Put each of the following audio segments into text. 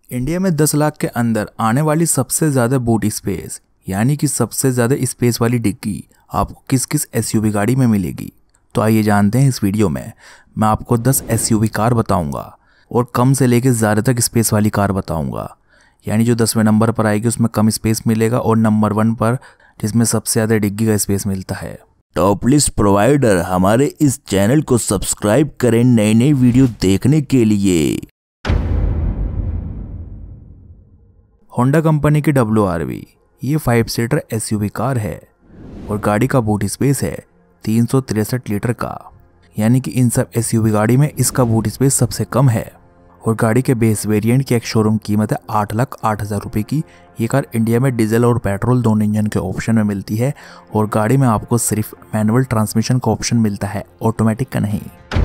India में 10 लाख के अंदर आने वाली सबसे ज़्यादा बूट स्पेस यानी कि सबसे ज़्यादा स्पेस वाली डिग्गी आपको किस किस एसयूवी गाड़ी में मिलेगी। तो आइए जानते हैं इस वीडियो में। मैं आपको 10 एसयूवी कार बताऊंगा और कम से लेकर ज़्यादा तक स्पेस वाली कार बताऊंगा। यानी जो 10वें नंबर पर आएगी उसमें कम स्पेस मिलेगा और नंबर 1 पर जिसमें सबसे ज़्यादा डिग्गी का स्पेस मिलता है। टॉप लिस्ट प्रोवाइडर हमारे इस चैनल को सब्सक्राइब करें नई नई वीडियो देखने के लिए। होंडा कंपनी की WRV ये 5 सीटर एसयूवी कार है और गाड़ी का बूट स्पेस है 363 लीटर का। यानी कि इन सब एसयूवी गाड़ी में इसका बूट स्पेस सबसे कम है और गाड़ी के बेस वेरिएंट की एक शोरूम कीमत है 8,08,000 रुपये की। ये कार इंडिया में डीजल और पेट्रोल दोनों इंजन के ऑप्शन में मिलती है और गाड़ी में आपको सिर्फ मैनुअल ट्रांसमिशन का ऑप्शन मिलता है, ऑटोमेटिक का नहीं।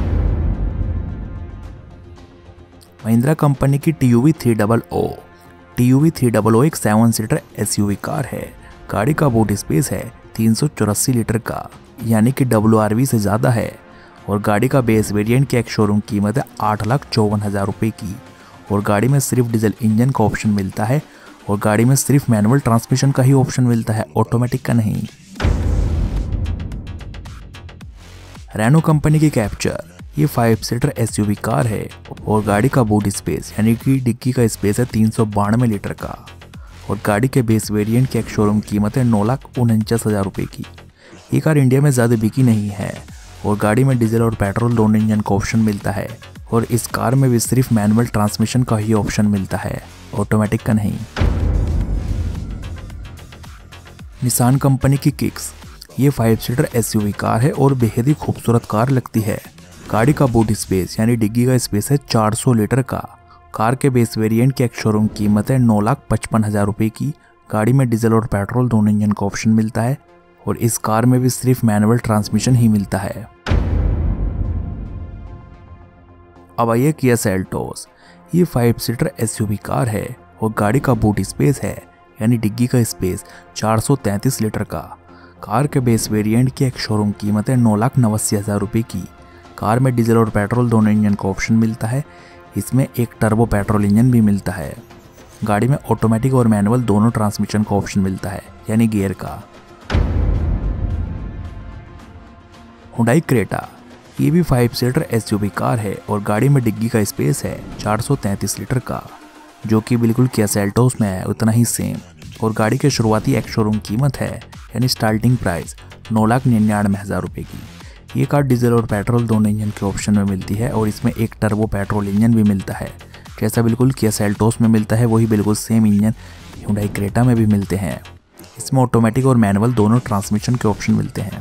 महिंद्रा कंपनी की TUV 300। TUV 300 एक 7 सीटर एसयूवी कार है। गाड़ी का बूट स्पेस है 384 लीटर का, यानी कि WRV से ज़्यादा है और गाड़ी का बेस वेरिएंट की एक शोरूम कीमत है 8,54,000 रुपये की और गाड़ी में सिर्फ डीजल इंजन का ऑप्शन मिलता है और गाड़ी में सिर्फ मैनुअल ट्रांसमिशन का ही ऑप्शन मिलता है, ऑटोमेटिक का नहीं। रेनो कंपनी की कैप्चर ये 5 सीटर एसयूवी कार है और गाड़ी का बूट स्पेस यानी कि डिग्गी का स्पेस है 392 लीटर का और गाड़ी के बेस वेरिएंट की एक शोरूम कीमत है 9,49,000 रुपये की। ये कार इंडिया में ज़्यादा बिकी नहीं है और गाड़ी में डीजल और पेट्रोल दोनों इंजन का ऑप्शन मिलता है और इस कार में भी सिर्फ मैनुअल ट्रांसमिशन का ही ऑप्शन मिलता है, ऑटोमेटिक का नहीं। निसान कंपनी की किक्स ये 5 सीटर एसयूवी कार है और बेहद ही खूबसूरत कार लगती है। गाड़ी का बूट स्पेस यानी डिग्गी का स्पेस है 400 लीटर का। कार के बेस वेरिएंट की एक शोरूम कीमत है 9,55,000 रुपये की। गाड़ी में डीजल और पेट्रोल दोनों इंजन का ऑप्शन मिलता है और इस कार में भी सिर्फ मैनुअल ट्रांसमिशन ही मिलता है। अब आइए किया सेल्टोस। ये 5 सीटर एसयूवी कार है और गाड़ी का बूट स्पेस है यानी डिग्गी का स्पेस 433 लीटर का। कार के बेस वेरिएंट की एक शोरूम कीमत है 9,89,000 रुपये की। कार में डीजल और पेट्रोल दोनों इंजन का ऑप्शन मिलता है। इसमें एक टर्बो पेट्रोल इंजन भी मिलता है। गाड़ी में ऑटोमेटिक और मैनुअल दोनों ट्रांसमिशन का ऑप्शन मिलता है यानी गियर का। हुंडई क्रेटा ये भी 5 सीटर एसयूवी कार है और गाड़ी में डिग्गी का स्पेस है 433 लीटर का, जो कि बिल्कुल किया सेल्टोस में है उतना ही सेम। और गाड़ी के शुरुआती एक शोरूम कीमत है यानी स्टार्टिंग प्राइस 9,99,000 रुपये की। ये कार डीजल और पेट्रोल दोनों इंजन के ऑप्शन में मिलती है और इसमें एक टर्बो पेट्रोल इंजन भी मिलता है। जैसा बिल्कुल किया सेल्टोस में मिलता है वही बिल्कुल सेम इंजन हुंडई क्रेटा में भी मिलते हैं। इसमें ऑटोमेटिक और मैनुअल दोनों ट्रांसमिशन के ऑप्शन मिलते हैं।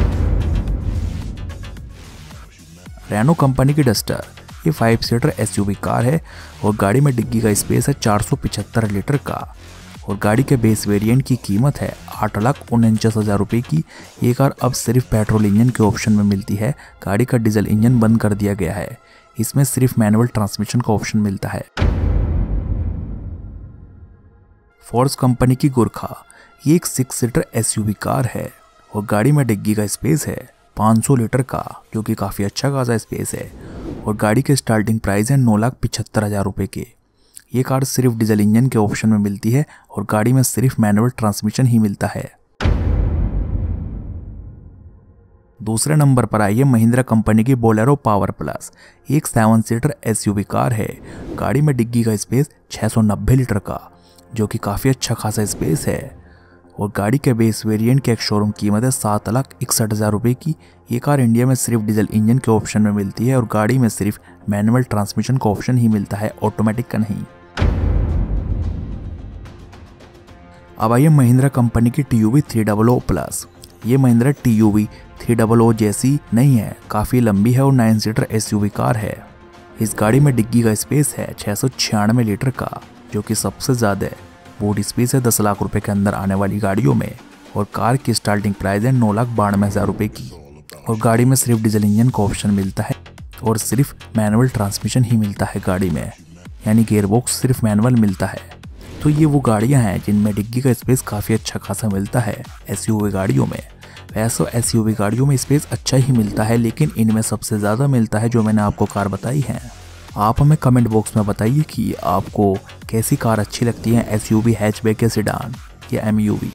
रेनो कंपनी की डस्टर ये 5 सीटर एसयूवी कार है और गाड़ी में डिग्गी का स्पेस है 475 लीटर का और गाड़ी के बेस वेरिएंट की कीमत है 8,49,000 रुपये की। ये कार अब सिर्फ पेट्रोल इंजन के ऑप्शन में मिलती है। गाड़ी का डीजल इंजन बंद कर दिया गया है। इसमें सिर्फ मैनुअल ट्रांसमिशन का ऑप्शन मिलता है। फोर्स कंपनी की गुरखा ये एक 6 सीटर एसयूवी कार है और गाड़ी में डिग्गी का स्पेस है 500 लीटर का, जो कि काफ़ी अच्छा खासा स्पेस है और गाड़ी के स्टार्टिंग प्राइस है 9,75,000 रुपये के। ये कार सिर्फ डीजल इंजन के ऑप्शन में मिलती है और गाड़ी में सिर्फ मैनुअल ट्रांसमिशन ही मिलता है। दूसरे नंबर पर आई है महिंद्रा कंपनी की बोलेरो पावर प्लस। एक 7 सीटर एसयूवी कार है। गाड़ी में डिग्गी का स्पेस 690 लीटर का, जो कि काफ़ी अच्छा खासा स्पेस है और गाड़ी के बेस वेरिएंट की एक शोरूम कीमत है 7,61,000 रुपये की। ये कार इंडिया में सिर्फ डीजल इंजन के ऑप्शन में मिलती है और गाड़ी में सिर्फ मैनुअल ट्रांसमिशन का ऑप्शन ही मिलता है, ऑटोमेटिक का नहीं। अब आइए महिंद्रा कंपनी की TUV 300 प्लस। ये महिंद्रा TUV 300 जैसी नहीं है, काफ़ी लंबी है और 9 सीटर एसयूवी कार है। इस गाड़ी में डिग्गी का स्पेस है 696 लीटर का, जो कि सबसे ज़्यादा है। बूट स्पेस है 10 लाख रुपए के अंदर आने वाली गाड़ियों में और कार की स्टार्टिंग प्राइस है 9,92,000 रुपये की और गाड़ी में सिर्फ डीजल इंजन का ऑप्शन मिलता है और सिर्फ मैनुअल ट्रांसमिशन ही मिलता है गाड़ी में, यानी गियरबॉक्स सिर्फ मैनुअल मिलता है। तो ये वो गाड़ियां हैं जिनमें डिग्गी का स्पेस काफ़ी अच्छा खासा मिलता है एसयूवी गाड़ियों में। वैसे एसयूवी गाड़ियों में स्पेस अच्छा ही मिलता है, लेकिन इनमें सबसे ज़्यादा मिलता है जो मैंने आपको कार बताई है आप हमें कमेंट बॉक्स में बताइए कि आपको कैसी कार अच्छी लगती है, SUV, हैचबैक या सेडान या MUV।